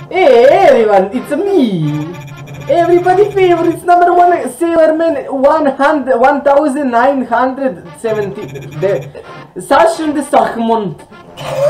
Hey everyone, it's me! Everybody favorites number one Sailorman 1970. Sasha the Sachmund.